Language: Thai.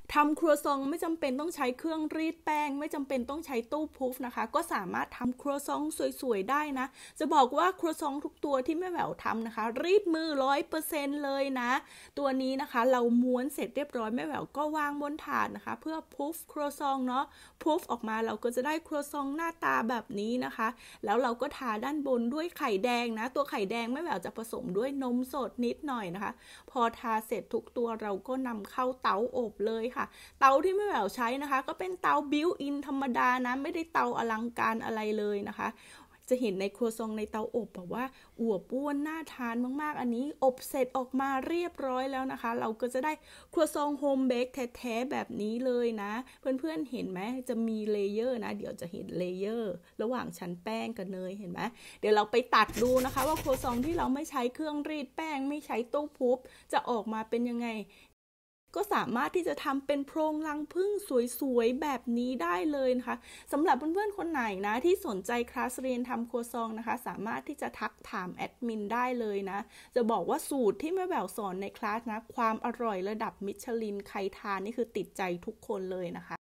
ทำครัวซองไม่จำเป็นต้องใช้เครื่องรีดแป้งไม่จำเป็นต้องใช้ตู้พุฟนะคะก็สามารถทำครัวซองสวยๆได้นะจะบอกว่าครัวซองทุกตัวที่แม่แหววทำนะคะรีดมือ100%เลยนะตัวนี้นะคะเราม้วนเสร็จเรียบร้อยแม่แหววก็วางบนถาดนะคะเพื่อพุฟครัวซองเนาะพุฟออกมาเราก็จะได้ครัวซองหน้าตาแบบนี้นะคะแล้วเราก็ทาด้านบนด้วยไข่แดงนะตัวไข่แดงแม่แหววจะผสมด้วยนมสดนิดหน่อยนะคะพอทาเสร็จทุกตัวเราก็นำเข้าเตาอบเลยค่ะ เตาที่แม่แหววใช้นะคะก็เป็นเตาบิวอินธรรมดานะไม่ได้เตาอลังการอะไรเลยนะคะจะเห็นในครัวซองในเตาอบแบบว่าอวบอ้วนน่าทานมากๆอันนี้อบเสร็จออกมาเรียบร้อยแล้วนะคะเราก็จะได้ครัวซองโฮมเบคแท้ๆแบบนี้เลยนะเพื่อนๆเห็นไหมจะมีเลเยอร์นะเดี๋ยวจะเห็นเลเยอร์ระหว่างชั้นแป้งกับเนยเห็นไหมเดี๋ยวเราไปตัดดูนะคะว่าครัวซองที่เราไม่ใช้เครื่องรีดแป้งไม่ใช้ตู้พุบจะออกมาเป็นยังไง ก็สามารถที่จะทำเป็นโพรงรังผึ้งสวยๆแบบนี้ได้เลยนะคะสำหรับเพื่อนๆคนไหนนะที่สนใจคลาสเรียนทำครัวซองนะคะสามารถที่จะทักถามแอดมินได้เลยนะจะบอกว่าสูตรที่แม่แหววสอนในคลาสนะความอร่อยระดับมิชลินใครทานนี่คือติดใจทุกคนเลยนะคะ